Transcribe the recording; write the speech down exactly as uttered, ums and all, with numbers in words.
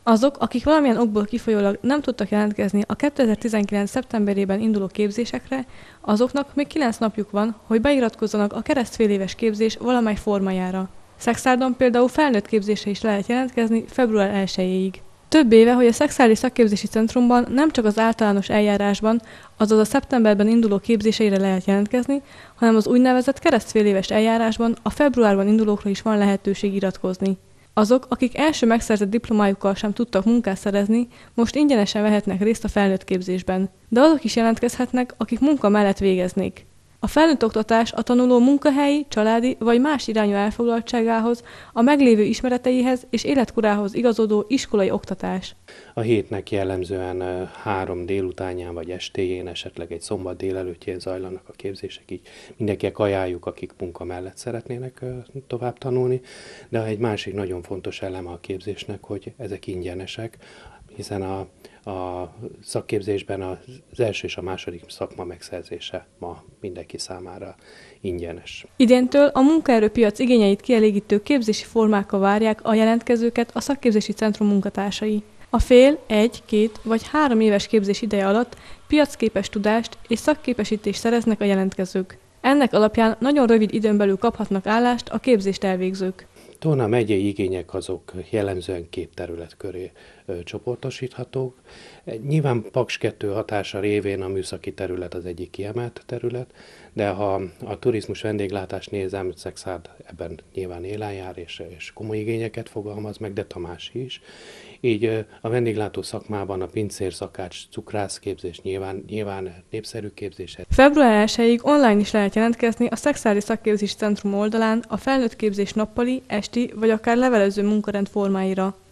Azok, akik valamilyen okból kifolyólag nem tudtak jelentkezni a kétezer-tizenkilenc. szeptemberében induló képzésekre, azoknak még kilenc napjuk van, hogy beiratkozzanak a keresztféléves képzés valamely formájára. Szekszárdon például felnőtt képzésre is lehet jelentkezni február elsejéig. Több éve, hogy a Szexárdi Szakképzési Centrumban nem csak az általános eljárásban, azaz a szeptemberben induló képzéseire lehet jelentkezni, hanem az úgynevezett keresztféléves eljárásban a februárban indulókra is van lehetőség iratkozni. Azok, akik első megszerzett diplomájukkal sem tudtak munkát szerezni, most ingyenesen vehetnek részt a felnőtt képzésben, de azok is jelentkezhetnek, akik munka mellett végeznék. A felnőtt oktatás a tanuló munkahelyi, családi vagy más irányú elfoglaltságához, a meglévő ismereteihez és életkorához igazodó iskolai oktatás. A hétnek jellemzően három délutánján vagy estéjén, esetleg egy szombat délelőttjén zajlanak a képzések, így mindenkinek ajánljuk, akik munka mellett szeretnének tovább tanulni, de egy másik nagyon fontos eleme a képzésnek, hogy ezek ingyenesek, hiszen a, a szakképzésben az első és a második szakma megszerzése ma mindenki számára ingyenes. Idéntől a munkaerőpiac igényeit kielégítő képzési formákkal várják a jelentkezőket a szakképzési centrum munkatársai. A fél, egy, két vagy három éves képzés ideje alatt piacképes tudást és szakképesítést szereznek a jelentkezők. Ennek alapján nagyon rövid időn belül kaphatnak állást a képzést elvégzők. Tolna megyei igények azok jellemzően két terület köré ö, csoportosíthatók. Nyilván Paks kettő hatása révén a műszaki terület az egyik kiemelt terület, de ha a turizmus vendéglátást nézem, Szexárd ebben nyilván élen jár, és, és komoly igényeket fogalmaz meg, de Tamási is. Így ö, a vendéglátó szakmában a pincér, szakács, cukrászképzés nyilván, nyilván népszerű képzés. február elsejéig online is lehet jelentkezni a Szexárdi Szakképzési Centrum oldalán a felnőtt képzés nappali, esti vagy akár levelező munkarend formáira.